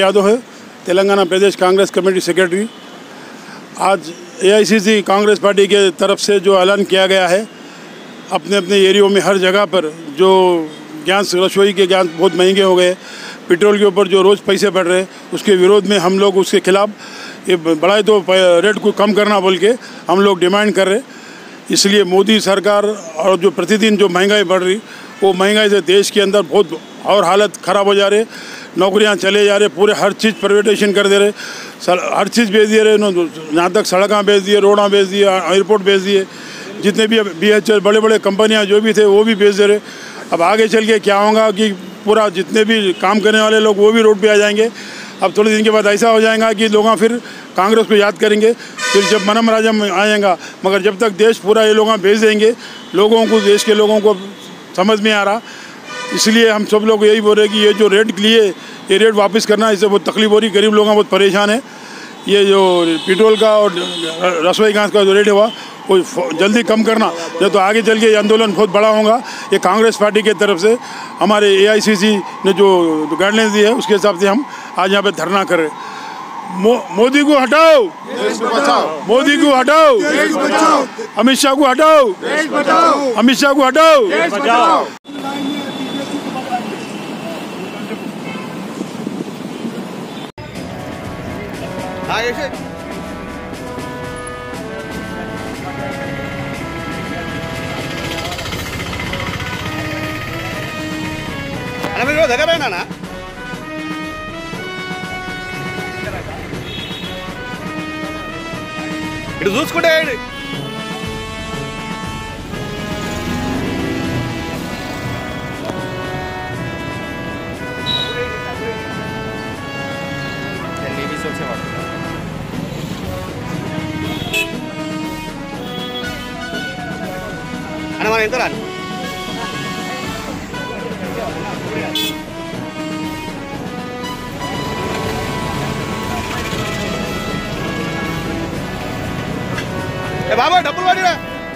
यादव है, Telangana Pradesh Congress committee secretary. आज AICC Congress party के तरफ से जो ऐलान किया गया है, अपने अपने एरियो में हर जगह पर जो गैस, रसोई के गैस बहुत महंगे हो गए, पेट्रोल के ऊपर जो रोज़ पैसे बढ़ रहे हैं, उसके विरोध में हम लोग उसके खिलाफ ये बढ़ाए तो रेट को कम करना बोल के हम लोग डिमांड कर रहे। इसलिए मोदी सरकार और जो प्रतिदिन जो महंगाई बढ़ रही, वो महंगाई से देश के अंदर बहुत और हालत ख़राब हो जा रहे, नौकरियां चले जा रहे, पूरे हर चीज़ प्राइवेटाइजेशन कर दे रहे, हर चीज़ बेच दिए रहे, यहाँ तक सड़कें बेच दिए, रोडां बेच दिए, एयरपोर्ट बेच दिए, जितने भी BHL बड़े बड़े कंपनियां जो भी थे वो भी बेच दे रहे। अब आगे चल के क्या होगा कि पूरा जितने भी काम करने वाले लोग वो भी रोड पे आ जाएंगे। अब थोड़े दिन के बाद ऐसा हो जाएगा कि लोग फिर कांग्रेस को याद करेंगे, फिर जब मनम राजम आएगा। मगर जब तक देश पूरा ये लोग भेज देंगे, लोगों को, देश के लोगों को समझ में आ रहा। इसलिए हम सब लोग यही बोल रहे हैं कि ये जो रेट लिए, ये रेट वापस करना, इससे बहुत तकलीफ हो रही, गरीब लोग बहुत परेशान है। ये जो पेट्रोल का और रसोई गैस का जो रेट हुआ वो जल्दी कम करना, नहीं तो आगे चल के ये आंदोलन बहुत बड़ा होगा। ये कांग्रेस पार्टी के तरफ से हमारे एआईसीसी ने जो गाइडलाइंस दी है, उसके हिसाब से हम आज यहाँ पे धरना कर रहे। मोदी को हटाओ, देश को बचाओ, मोदी को हटाओ, देश बचाओ, अमित शाह को हटाओ, देश बचाओ, अमित शाह को हटाओ, देश बचाओ। ఇటు చూసుకుంటే అన్న మనం ఎంత రాని బాబా డబ్బులు పడిరా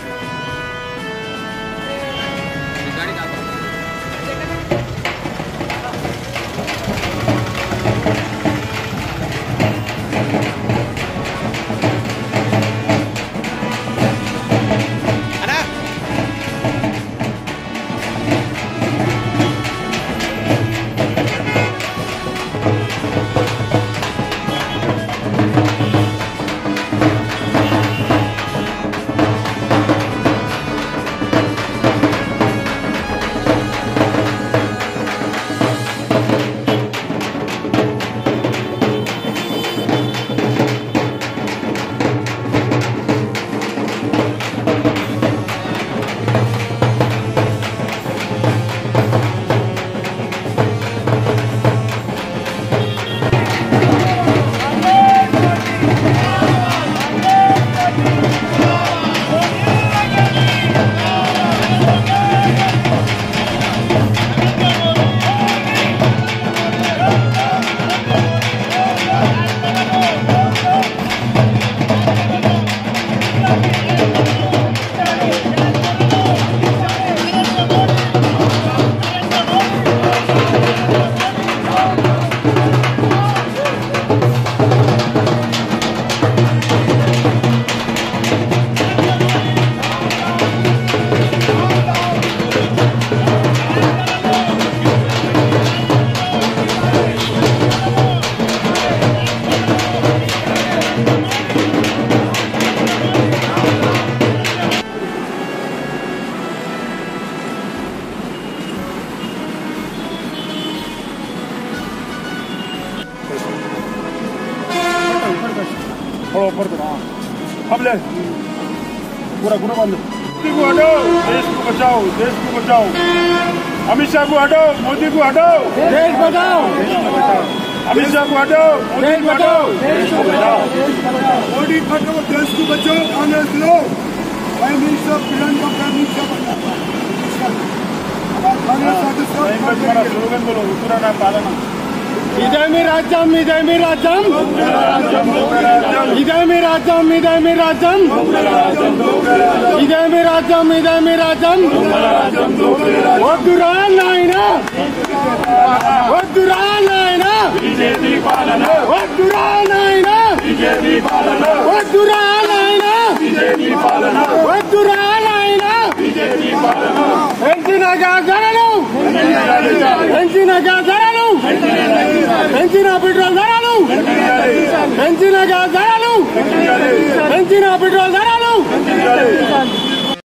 थोड़ा ऊपर तो अब ले पूरा ग्रुप बंद। मोदी को हटाओ, देश को बचाओ, देश को बचाओ, अमित शाह को हटाओ, मोदी को हटाओ, देश बचाओ, अमित शाह को हटाओ, मोदी को हटाओ, देश को बचाओ, मोदी को हटाओ, देश को बचाओ। कांग्रेस लोग prime minister Priyanka prime minister बनना स्लोगन बोलो, पूरा नाम पालना। इधर में राज्यम, इधर में राज्यम, इधर में राज्यम, इधर में राज्यम, इधर में राज्यम, इधर में राज्यम। वो दुरान लाइना, वो दुरान लाइना। బీజేపీ పాలన వద్దురా నాయనా బీజేపీ పాలన వద్దురా నాయనా బీజేపీ పాలన వద్దురా నాయనా బీజేపీ పాలన పెంచిన గ్యాస్ ధరలు పెంచిన గ్యాస్ ధరలు పెంచిన పెట్రోల్ ధరలు పెంచిన గ్యాస్ ధరలు పెంచిన పెట్రోల్ ధరలు